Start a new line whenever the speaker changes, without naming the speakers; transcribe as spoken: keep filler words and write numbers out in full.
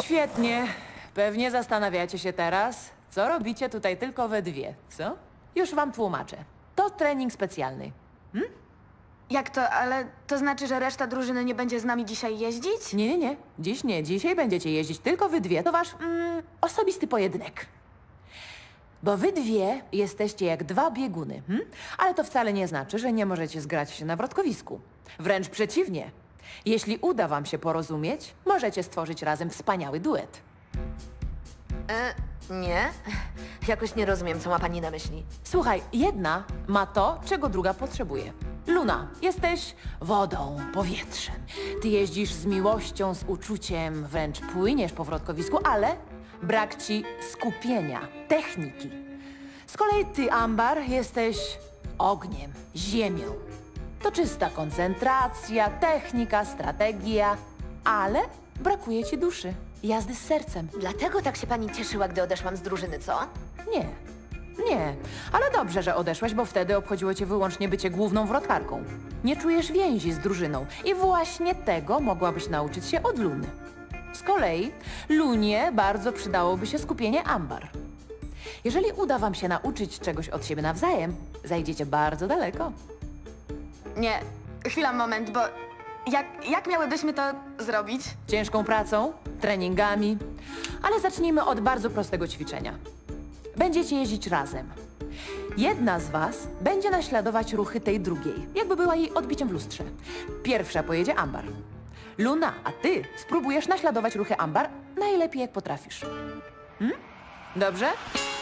Świetnie. Pewnie zastanawiacie się teraz, co robicie tutaj tylko we dwie, co? Już wam tłumaczę. To trening specjalny.
Jak to, ale to znaczy, że reszta drużyny nie będzie z nami dzisiaj jeździć?
Nie, nie, nie. Dziś nie. Dzisiaj będziecie jeździć tylko wy dwie. To wasz mm, osobisty pojedynek. Bo wy dwie jesteście jak dwa bieguny. Hm? Ale to wcale nie znaczy, że nie możecie zgrać się na wrotkowisku. Wręcz przeciwnie. Jeśli uda wam się porozumieć, możecie stworzyć razem wspaniały duet.
E, nie. Jakoś nie rozumiem, co ma pani na myśli.
Słuchaj, jedna ma to, czego druga potrzebuje. Luna, jesteś wodą, powietrzem. Ty jeździsz z miłością, z uczuciem, wręcz płyniesz po wrotkowisku, ale brak ci skupienia, techniki. Z kolei ty, Ambar, jesteś ogniem, ziemią. To czysta koncentracja, technika, strategia, ale brakuje ci duszy, jazdy z sercem.
Dlatego tak się pani cieszyła, gdy odeszłam z drużyny, co?
Nie, nie. Ale dobrze, że odeszłaś, bo wtedy obchodziło cię wyłącznie bycie główną wrotkarką. Nie czujesz więzi z drużyną i właśnie tego mogłabyś nauczyć się od Luny. Z kolei Lunie bardzo przydałoby się skupienie Ambar. Jeżeli uda wam się nauczyć czegoś od siebie nawzajem, zajdziecie bardzo daleko.
Nie, chwila, moment, bo jak, jak miałybyśmy to zrobić?
Ciężką pracą, treningami, ale zacznijmy od bardzo prostego ćwiczenia. Będziecie jeździć razem. Jedna z was będzie naśladować ruchy tej drugiej, jakby była jej odbiciem w lustrze. Pierwsza pojedzie Ambar. Luna, a ty spróbujesz naśladować ruchy Ambar najlepiej jak potrafisz. Hmm? Dobrze?